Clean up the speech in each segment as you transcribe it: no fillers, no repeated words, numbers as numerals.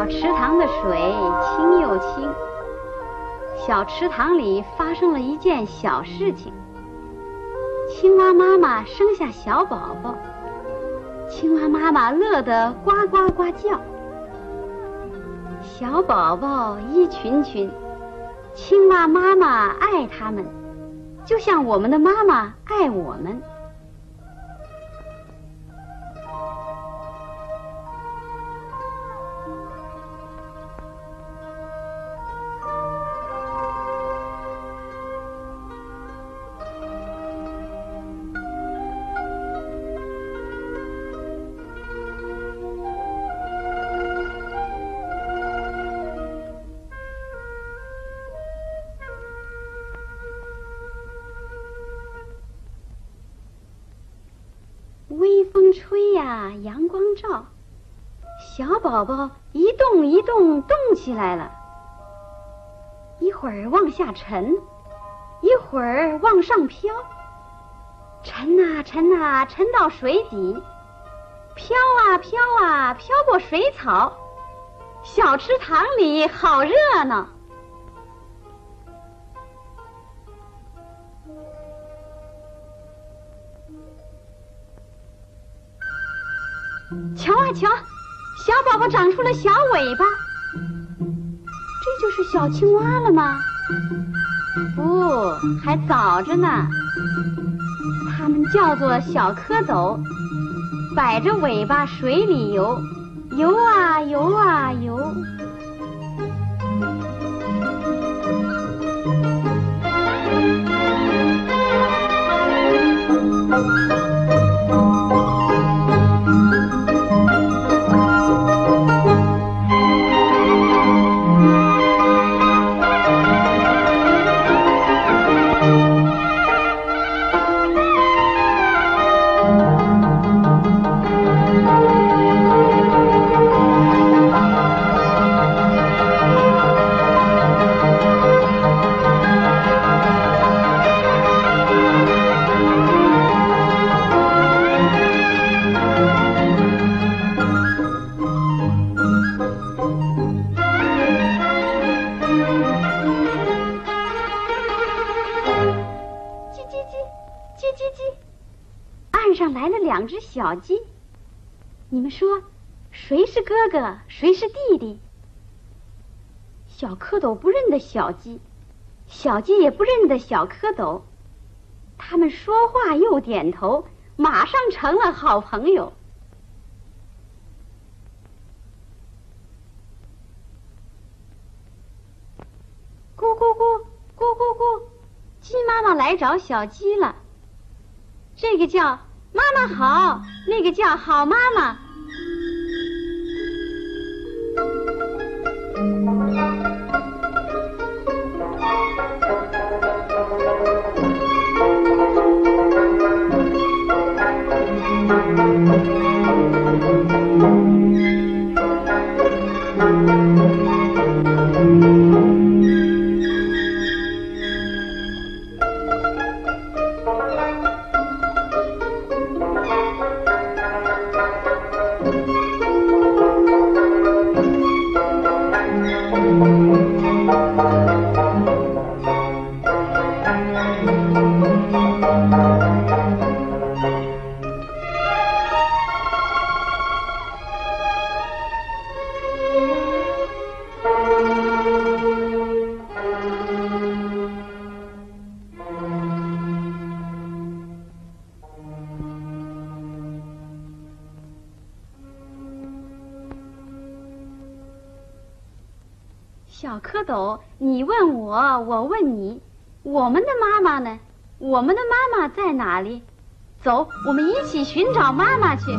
小池塘的水清又清。小池塘里发生了一件小事情。青蛙妈妈生下小宝宝，青蛙妈妈乐得呱呱呱叫。小宝宝一群群，青蛙妈妈爱他们，就像我们的妈妈爱我们。微风吹呀，阳光照，小宝宝一动一动动起来了，一会儿往下沉，一会儿往上飘，沉啊沉啊沉到水底，飘啊飘啊飘过水草，小池塘里好热闹。瞧啊瞧，小宝宝长出了小尾巴，这就是小青蛙了吗？不，还早着呢。它们叫做小蝌蚪，摆着尾巴水里游，游啊游啊游。两只小鸡，你们说谁是哥哥，谁是弟弟？小蝌蚪不认得小鸡，小鸡也不认得小蝌蚪，他们说话又点头，马上成了好朋友。咕咕咕咕咕咕，鸡妈妈来找小鸡了。这个叫妈妈好，那个叫好妈妈。小蝌蚪，你问我，我问你，我们的妈妈呢？我们的妈妈在哪里？走，我们一起寻找妈妈去。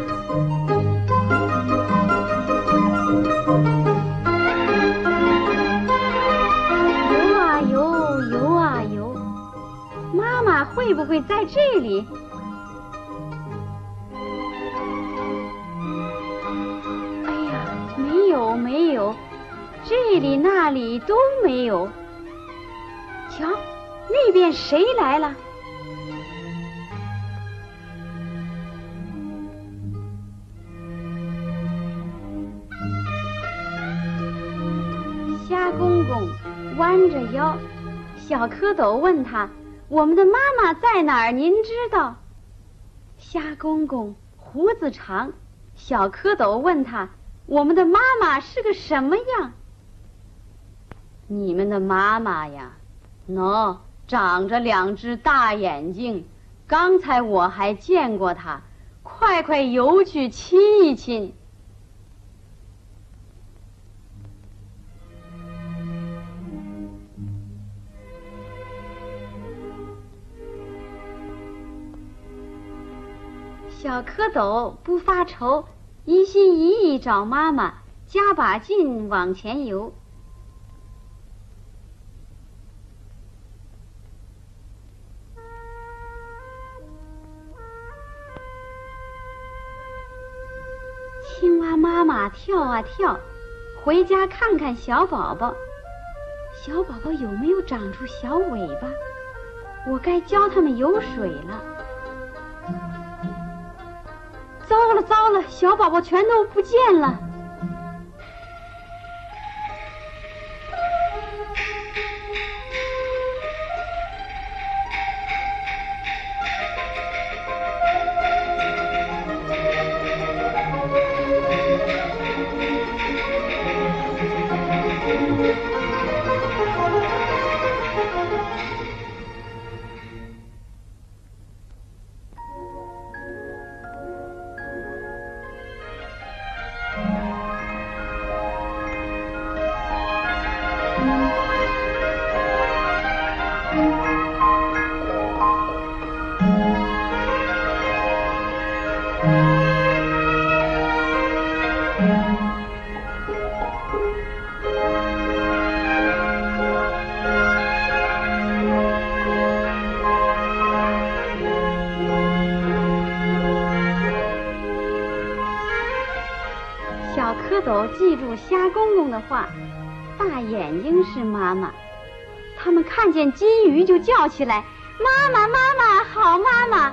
游啊游，游啊游，妈妈会不会在这里？哎呀，没有没有。这里那里都没有。瞧，那边谁来了？ 公弯着腰。小蝌蚪问他：“我们的妈妈在哪儿？您知道？”虾公公胡子长。小蝌蚪问他：“我们的妈妈是个什么样？”你们的妈妈呀，长着2只大眼睛，刚才我还见过她，快快游去亲一亲。小蝌蚪不发愁，一心一意找妈妈，加把劲往前游。青蛙妈妈跳啊跳，回家看看小宝宝。小宝宝有没有长出小尾巴？我该教他们游水了。糟了糟了，小宝宝全都不见了。小蝌蚪记住虾公公的话，大眼睛是妈妈。他们看见金鱼就叫起来：“妈妈，妈妈，好妈妈！”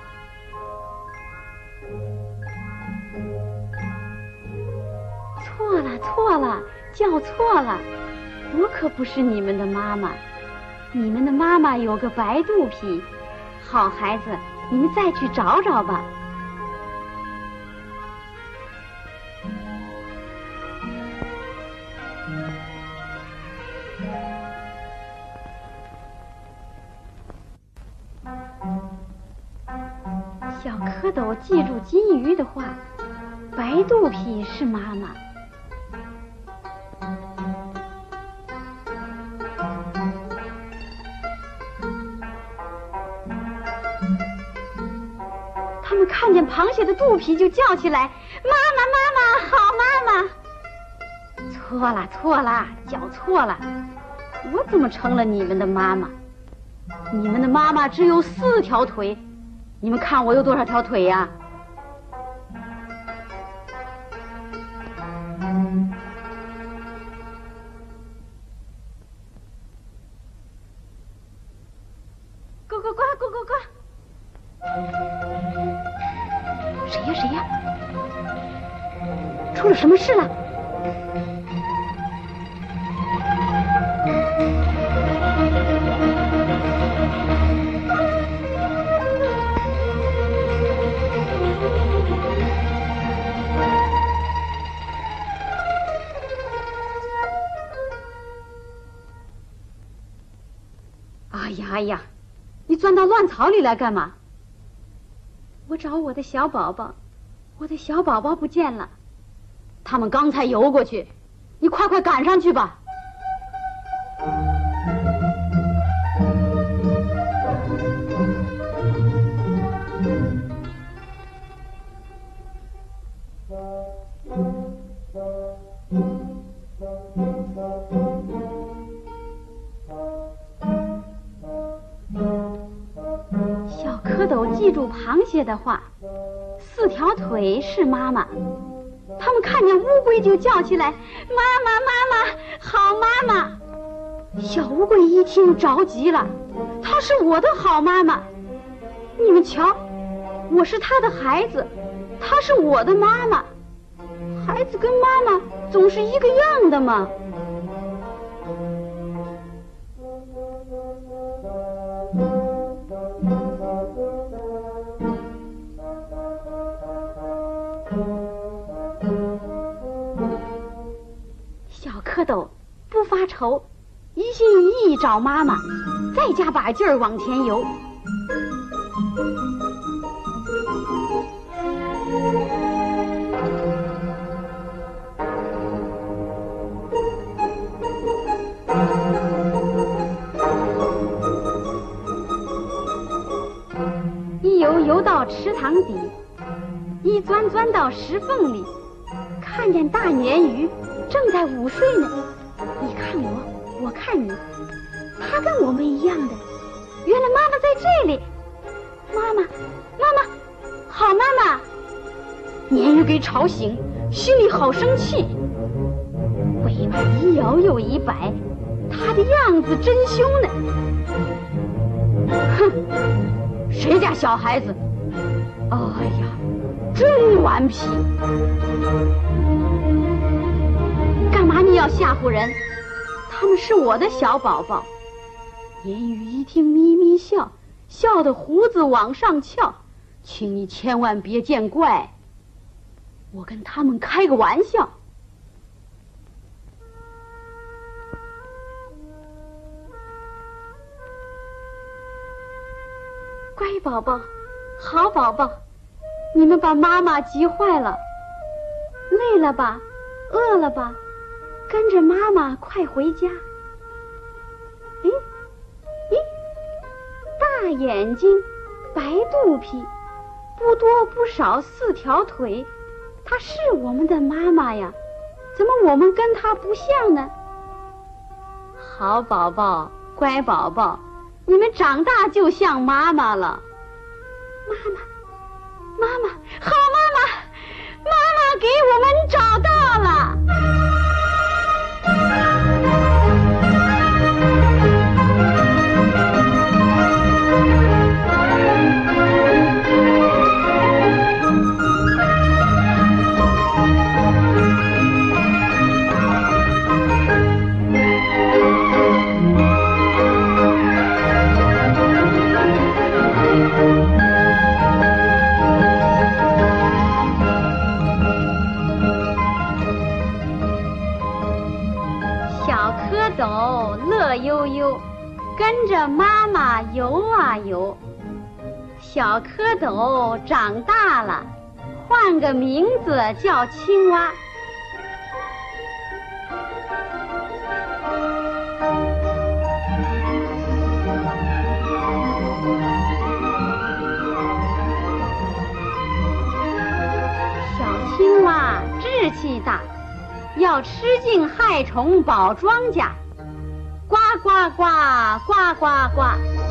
错了，错了，叫错了，我可不是你们的妈妈。你们的妈妈有个白肚皮。好孩子，你们再去找找吧。小蝌蚪记住金鱼的话，白肚皮是妈妈。他们看见螃蟹的肚皮就叫起来：“妈妈，妈妈，好妈妈！”错了，错了，叫错了，我怎么成了你们的妈妈？你们的妈妈只有4条腿，你们看我有多少条腿呀？呱呱呱呱呱呱！谁呀谁呀？出了什么事了？哎呀，你钻到乱草里来干嘛？我找我的小宝宝，我的小宝宝不见了。他们刚才游过去，你快快赶上去吧。蝌蚪记住螃蟹的话，4条腿是妈妈。他们看见乌龟就叫起来：“妈妈，妈妈，好妈妈！”小乌龟一听着急了，她是我的好妈妈。你们瞧，我是她的孩子，她是我的妈妈。孩子跟妈妈总是一个样的嘛。 蝌蚪不发愁，一心一意找妈妈，再加把劲儿往前游。一游到池塘底，一钻到石缝里，看见大鲶鱼正在午睡呢。你看我，我看你，它跟我们一样的。原来妈妈在这里。妈妈，妈妈，好妈妈！鲶鱼给吵醒，心里好生气，尾巴一摇又一摆，它的样子真凶呢。哼，谁家小孩子？哎呀，真顽皮！干嘛你要吓唬人？他们是我的小宝宝。鲶鱼一听咪咪笑，笑得胡子往上翘，请你千万别见怪，我跟他们开个玩笑。乖宝宝，好宝宝，你们把妈妈急坏了，累了吧，饿了吧，跟着妈妈快回家。大眼睛，白肚皮，不多不少4条腿，她是我们的妈妈呀，怎么我们跟她不像呢？好宝宝，乖宝宝，你们长大就像妈妈了。妈妈，好妈妈，妈妈给我们找到了。乐悠悠跟着妈妈游啊游，小蝌蚪长大了，换个名字叫青蛙。小青蛙志气大，要吃尽害虫保庄稼。呱呱呱，呱呱呱。